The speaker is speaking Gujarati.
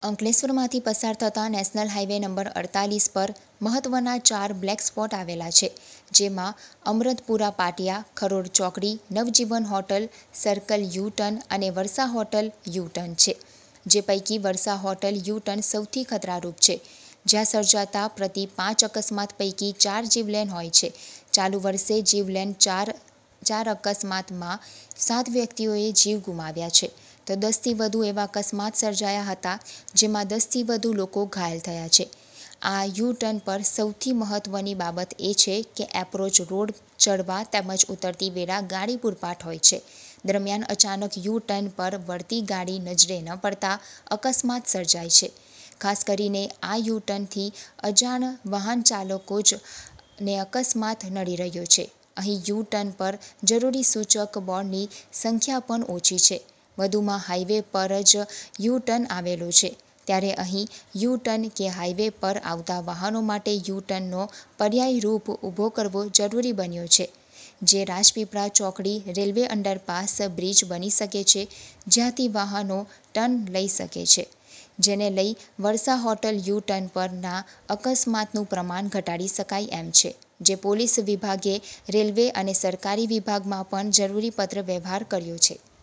અંકલેશ્વરમાંથી પસાર થતા નેશનલ હાઈવે નંબર 48 પર મહત્વના 4 બ્લેક સ્પોટ આવેલા છે, જેમાં અમરતપુરા પાટિયા, ખરોડ ચોકડી, નવજીવન હોટલ, સર્કલ યુ-ટર્ન અને વર્ષા હોટલ યુ-ટર્ન છે. જે પૈકી વર્ષા હોટલ યુ-ટર્ન સૌથી ખતરારૂપ છે, જ્યાં સર્જાતા પ્રતિ 5 અકસ્માત પૈકી 4 જીવલેણ હોય છે. ચાલુ વર્ષે જીવલેણ ચાર અકસ્માતમાં 7 વ્યક્તિઓએ જીવ ગુમાવ્યા છે, તો 10થી વધુ એવા અકસ્માત સર્જાયા હતા, જેમાં 10થી વધુ લોકો ઘાયલ થયા છે. આ યુ-ટર્ન પર સૌથી મહત્વની બાબત એ છે કે એપ્રોચ રોડ ચડવા તેમજ ઉતરતી વેળા ગાડી પૂરપાટ હોય છે. દરમિયાન અચાનક યુ-ટર્ન પર વળતી ગાડી નજરે ન પડતા અકસ્માત સર્જાય છે. ખાસ કરીને આ યુ-ટર્નથી અજાણ વાહન ચાલકો જ ને અકસ્માત નડી રહ્યો છે. અહીં યુ-ટર્ન પર જરૂરી સૂચક બોર્ડની સંખ્યા પણ ઓછી છે. વધુમાં હાઈવે પર જ યુ-ટર્ન આવેલું છે, ત્યારે અહીં યુ-ટર્ન કે હાઈવે પર આવતા વાહનો માટે યુ-ટર્નનો પર્યાય રૂપ ઊભો કરવો જરૂરી બન્યો છે, જે રાજપીપળા ચોકડી રેલવે અંડરપાસ બ્રિજ બની શકે છે, જ્યાંથી વાહનો ટર્ન લઈ શકે છે. જેને લઈ વર્ષા હોટલ યુ-ટર્ન પરના અકસ્માતનું પ્રમાણ ઘટાડી શકાય એમ છે, જે પોલીસ વિભાગે રેલવે અને સરકારી વિભાગમાં પણ જરૂરી પત્ર વ્યવહાર કર્યો છે.